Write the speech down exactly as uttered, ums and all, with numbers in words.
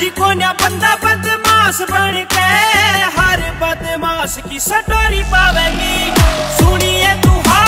जी कोन्या बंदा बदमाश बन के हर बदमाश की सटोरी पावे।